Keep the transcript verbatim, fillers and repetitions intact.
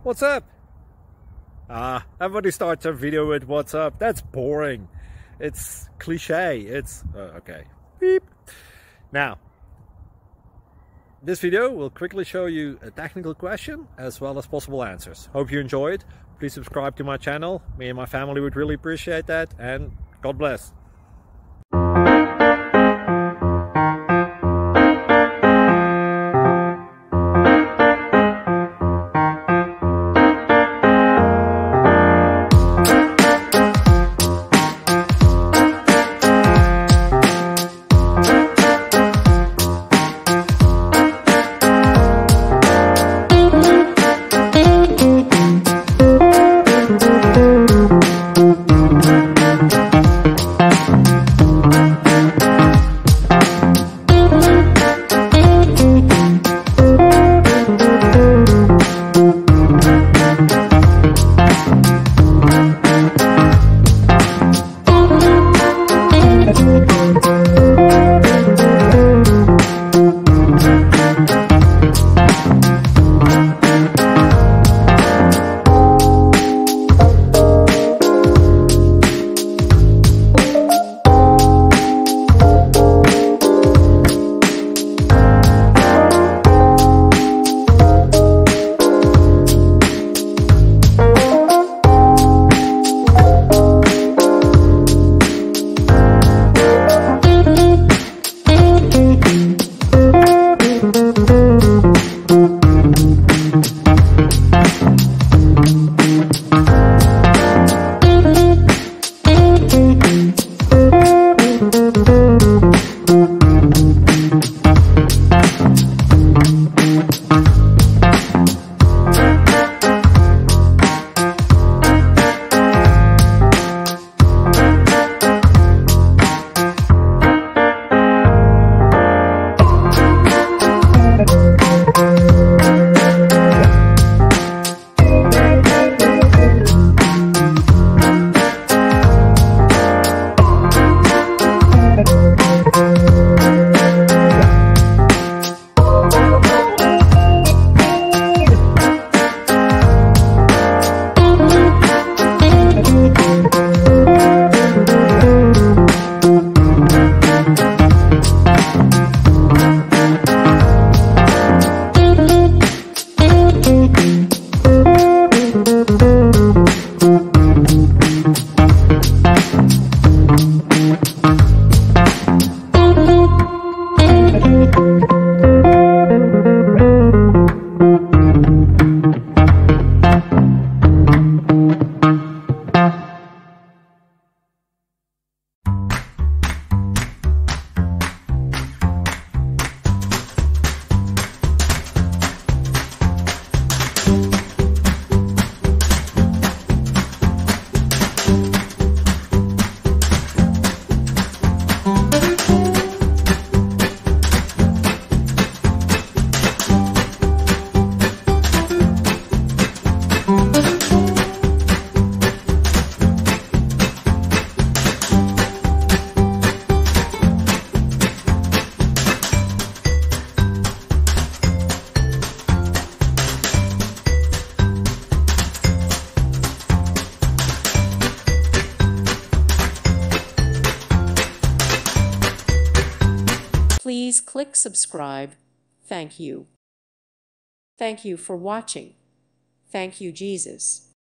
What's up? Ah, everybody starts their video with what's up. That's boring. It's cliche. It's uh, okay. Beep. Now, this video will quickly show you a technical question as well as possible answers. Hope you enjoy it. Please subscribe to my channel. Me and my family would really appreciate that, and God bless. Please click subscribe. Thank you. Thank you for watching. Thank you, Jesus.